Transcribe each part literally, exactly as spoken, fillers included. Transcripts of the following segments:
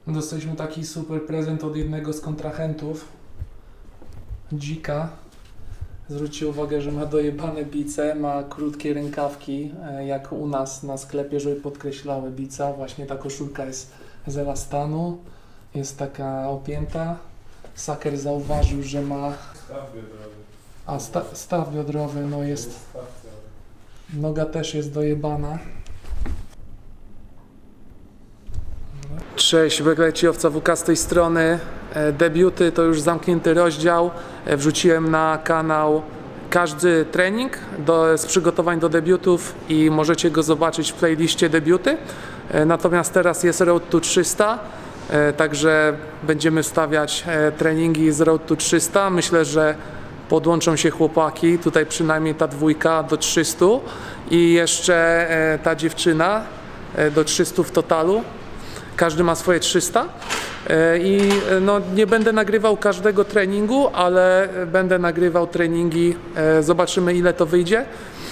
Dostaliśmy taki super prezent od jednego z kontrahentów. Dzika. Zwróćcie uwagę, że ma dojebane bice, ma krótkie rękawki, jak u nas na sklepie, żeby podkreślały bica. Właśnie ta koszulka jest z elastanu, jest taka opięta. Saker zauważył, że ma... Staw biodrowy. A, sta staw biodrowy, no jest... Noga też jest dojebana. Cześć, Begleci Owca W K z tej strony. Debiuty to już zamknięty rozdział. Wrzuciłem na kanał każdy trening do, z przygotowań do debiutów i możecie go zobaczyć w playliście debiuty. Natomiast teraz jest Road to trzysta, także będziemy wstawiać treningi z Road to trzysta. Myślę, że podłączą się chłopaki, tutaj przynajmniej ta dwójka do trzystu i jeszcze ta dziewczyna do trzystu w totalu. Każdy ma swoje trzysta i no, nie będę nagrywał każdego treningu, ale będę nagrywał treningi, zobaczymy ile to wyjdzie.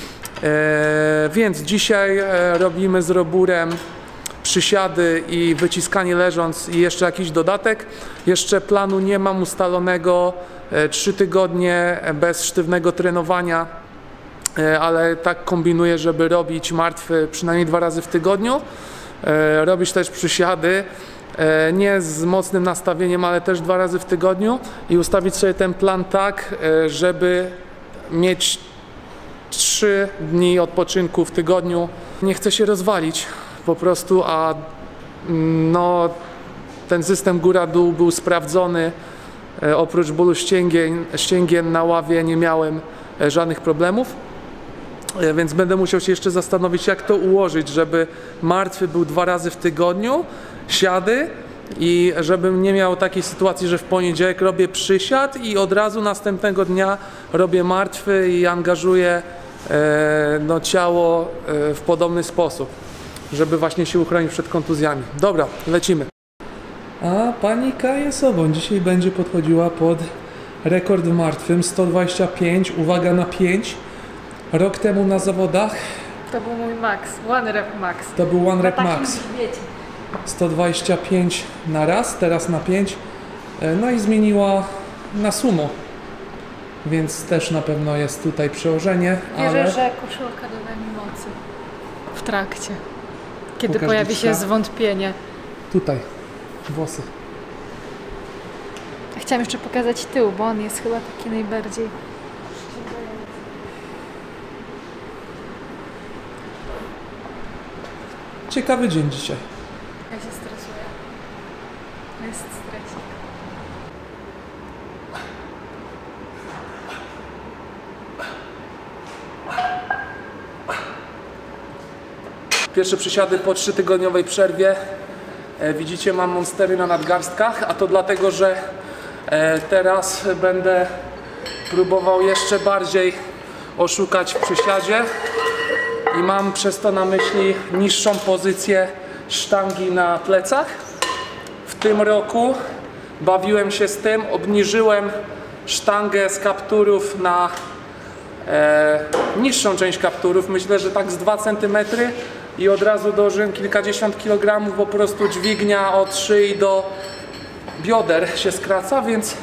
Więc dzisiaj robimy z Roburem przysiady i wyciskanie leżąc i jeszcze jakiś dodatek. Jeszcze planu nie mam ustalonego, trzy tygodnie bez sztywnego trenowania, ale tak kombinuję, żeby robić martwy przynajmniej dwa razy w tygodniu. Robić też przysiady, nie z mocnym nastawieniem, ale też dwa razy w tygodniu i ustawić sobie ten plan tak, żeby mieć trzy dni odpoczynku w tygodniu. Nie chcę się rozwalić po prostu, a no, ten system góra-dół był sprawdzony. Oprócz bólu ścięgien, ścięgien na ławie nie miałem żadnych problemów. Więc będę musiał się jeszcze zastanowić, jak to ułożyć, żeby martwy był dwa razy w tygodniu, siady i żebym nie miał takiej sytuacji, że w poniedziałek robię przysiad i od razu następnego dnia robię martwy i angażuję e, no, ciało e, w podobny sposób, żeby właśnie się uchronić przed kontuzjami. Dobra, lecimy. A pani Kaja Soboń dzisiaj będzie podchodziła pod rekord w martwym, sto dwadzieścia pięć, uwaga na pięć. Rok temu na zawodach to był mój max, one rep max. To był one rep max. Wiecie. sto dwadzieścia pięć na raz, teraz na pięć. No i zmieniła na sumo. Więc też na pewno jest tutaj przełożenie. Wierzę, ale... że koszulka doda mi mocy w trakcie. Kiedy Pokaż pojawi dziecka. się zwątpienie. Tutaj, włosy. Chciałam jeszcze pokazać tył, bo on jest chyba taki najbardziej... Ciekawy dzień dzisiaj. Ja się stresuję. Jest stresik. Pierwsze przysiady po trzytygodniowej przerwie. E, widzicie, mam monstery na nadgarstkach, a to dlatego, że e, teraz będę próbował jeszcze bardziej oszukać w przysiadzie. I mam przez to na myśli niższą pozycję sztangi na plecach. W tym roku bawiłem się z tym, obniżyłem sztangę z kapturów na e, niższą część kapturów, myślę, że tak z dwa centymetry i od razu dołożyłem kilkadziesiąt kilogramów, bo po prostu dźwignia od szyi do bioder się skraca, więc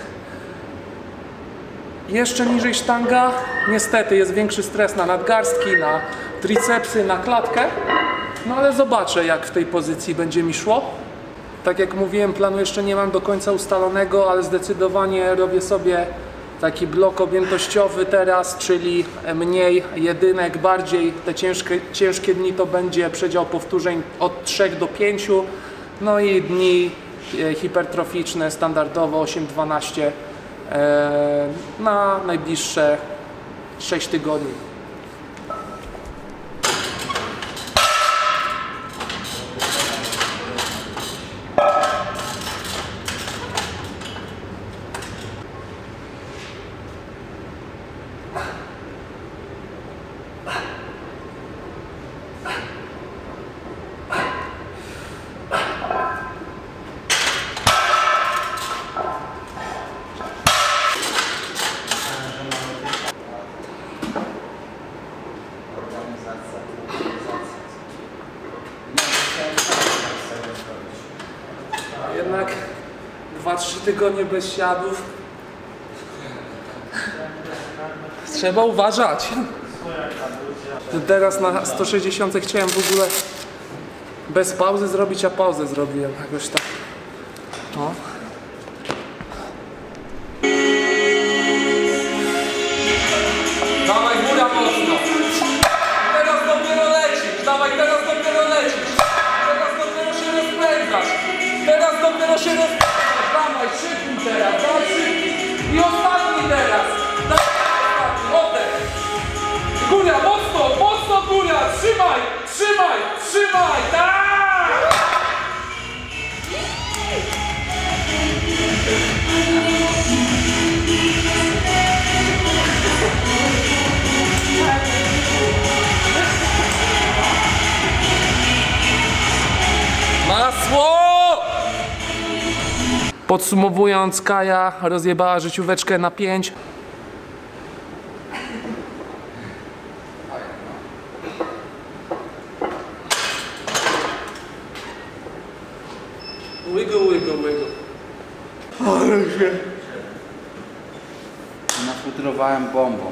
jeszcze niżej sztanga, niestety jest większy stres na nadgarstki, na tricepsy, na klatkę, no ale zobaczę, jak w tej pozycji będzie mi szło. Tak jak mówiłem, planu jeszcze nie mam do końca ustalonego, ale zdecydowanie robię sobie taki blok objętościowy teraz, czyli mniej jedynek, bardziej te ciężkie, ciężkie dni to będzie przedział powtórzeń od trzech do pięciu, no i dni hipertroficzne standardowo osiem dwanaście na najbliższe sześć tygodni. jednak dwa trzy tygodnie bez siadów. Trzeba uważać. Teraz na sto sześćdziesiąt chciałem w ogóle bez pauzy zrobić, a pauzę zrobiłem jakoś tak. No. Dawaj góra mocno. Teraz dopiero lecisz. Dawaj, teraz dopiero lecisz. Teraz dopiero się rozpędzasz. Teraz dopiero się rozpędzasz. Dawaj, szybki teraz. Dawaj, szybki. I ostatni teraz. Dawaj, ostatni. Oddech. Góra, mocno, mocno góra. Trzymaj, trzymaj, trzymaj. Tak! Masło! Podsumowując, Kaja rozjebała życióweczkę na pięć. Wiggle, wiggle, wiggle. Ale się... Nafutrowałem bombą.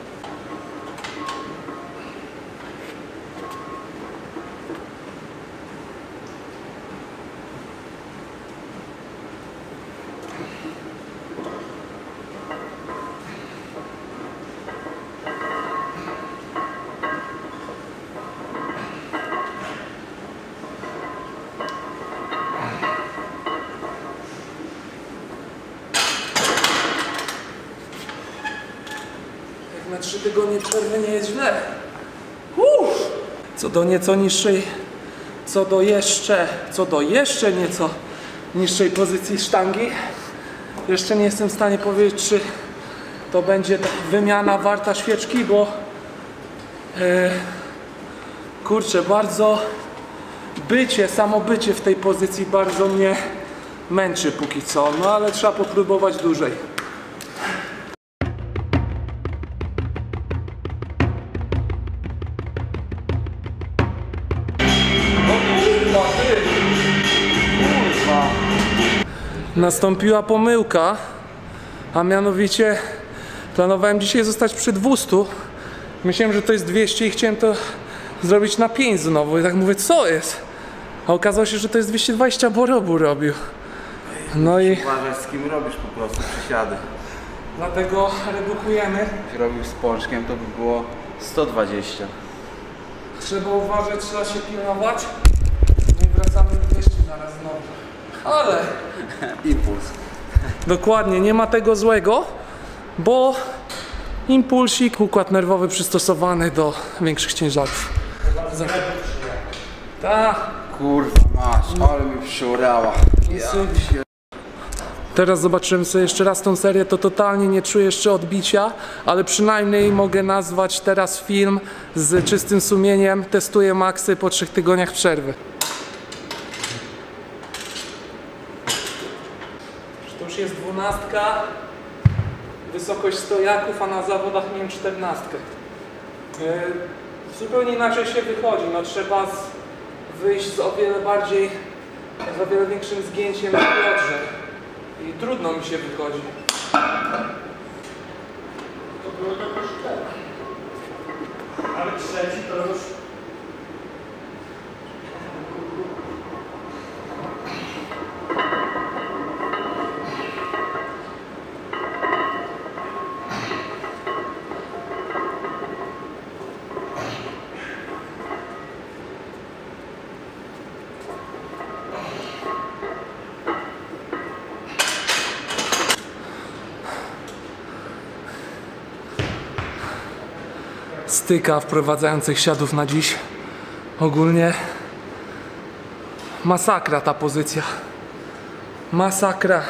Na trzy tygodnie przerwy nie jest źle. Uff. Co do nieco niższej, co do jeszcze, co do jeszcze nieco niższej pozycji sztangi, jeszcze nie jestem w stanie powiedzieć, czy to będzie wymiana warta świeczki, bo e, kurczę, bardzo bycie, samo bycie w tej pozycji bardzo mnie męczy póki co, no ale trzeba popróbować dłużej. Nastąpiła pomyłka, a mianowicie planowałem dzisiaj zostać przy dwustu. Myślałem, że to jest dwieście i chciałem to zrobić na pięć znowu. I tak mówię, co jest? A okazało się, że to jest dwieście dwadzieścia, bo Robu robił. No i Uważaj, z kim robisz po prostu przysiady. dlatego redukujemy. Jak robił z pączkiem, to by było sto dwadzieścia. Trzeba uważać, trzeba się pilnować. No i wracamy do dwieście zaraz znowu. Ale Impuls. dokładnie, nie ma tego złego, bo impulsik, układ nerwowy przystosowany do większych ciężarów. Tak. Kurwa masz, ale mi przyurała. Ja. Teraz zobaczymy sobie jeszcze raz tą serię, to totalnie nie czuję jeszcze odbicia, ale przynajmniej mogę nazwać teraz film z czystym sumieniem. Testuję maksy po trzech tygodniach przerwy. To już jest dwunastka, wysokość stojaków, a na zawodach miałem czternastkę. Yy, zupełnie inaczej się wychodzi, no trzeba z, wyjść z o wiele bardziej, z o wiele większym zgięciem w biodrze i trudno mi się wychodzi. To było tylko cztery. Ale trzeci to już... Styka wprowadzających siadów na dziś. Ogólnie masakra ta pozycja. Masakra.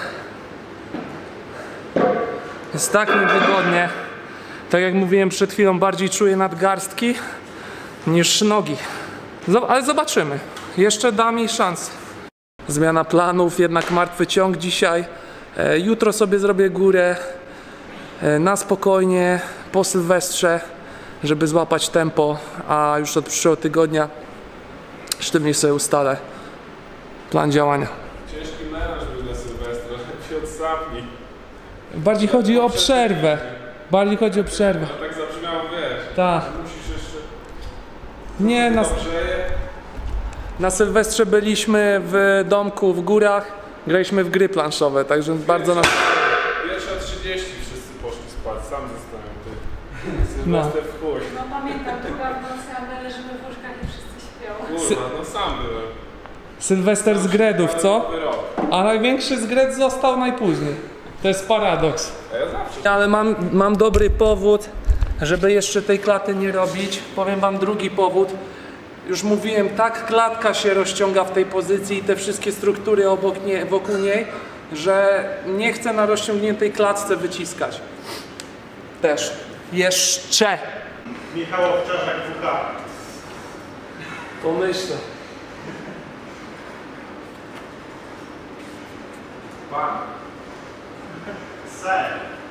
Jest tak niewygodnie. Tak jak mówiłem przed chwilą, bardziej czuję nadgarstki niż nogi. Zob- ale zobaczymy. Jeszcze da mi szansę. Zmiana planów, jednak martwy ciąg dzisiaj. E, jutro sobie zrobię górę e, na spokojnie, po Sylwestrze, żeby złapać tempo, a już od przyszłego tygodnia sztywniej sobie ustalę plan działania. Ciężki melanż sapnij. Bardziej chodzi o przerwę. Bardziej chodzi o przerwę. Tak zabrzmiało, wiesz. Tak. Musisz jeszcze... Nie, na, Grzeje. na Sylwestrze byliśmy w domku w górach, graliśmy w gry planszowe, także bardzo nas... Pierwsza trzydzieści wszyscy poszli spać, sam zostałem ty. No. Sylwester w chuj. No pamiętam, druga w nocy, a my leżymy w łóżkach i wszyscy śpią. Kurwa, no sam byłem. Sylwester z Gredów, co? Nowy rok. A największy z Gred został najpóźniej. To jest paradoks. A ja zawsze. Ale mam, mam dobry powód, żeby jeszcze tej klaty nie robić. Powiem wam drugi powód. Już mówiłem, tak klatka się rozciąga w tej pozycji i te wszystkie struktury obok nie, wokół niej, że nie chcę na rozciągniętej klatce wyciskać. Też. Jeszcze. Michał Owczarek W K. Pomyślę. Pan. Ser.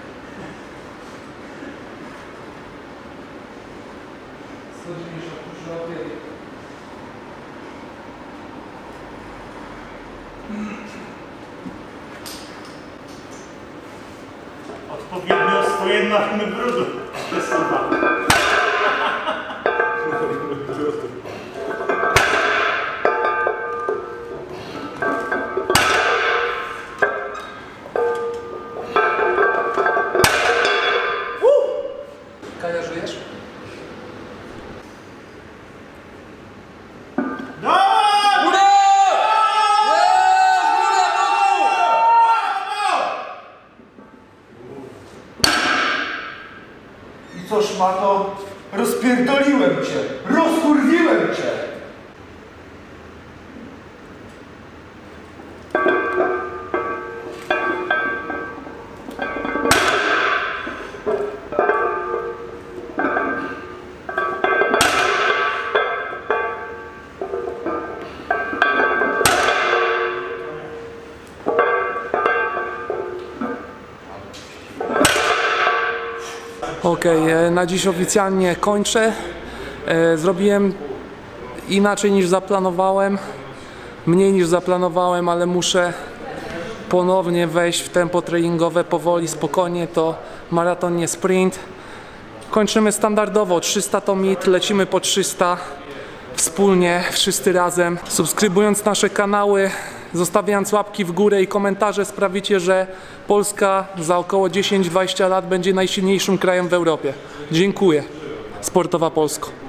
Odpowiednio stoję na brudu. Kaja, żyjesz? I co szmato? Rozpierdoliłem cię! Rozkurwiłem cię! Okej, okay, na dziś oficjalnie kończę. E, Zrobiłem inaczej niż zaplanowałem, mniej niż zaplanowałem, ale muszę ponownie wejść w tempo treningowe, powoli, spokojnie, to maraton, nie sprint. Kończymy standardowo, trzysta to mit, lecimy po trzysta wspólnie, wszyscy razem. Subskrybując nasze kanały, zostawiając łapki w górę i komentarze sprawicie, że Polska za około dziesięć dwadzieścia lat będzie najsilniejszym krajem w Europie. Dziękuję. Sportowa Polsko.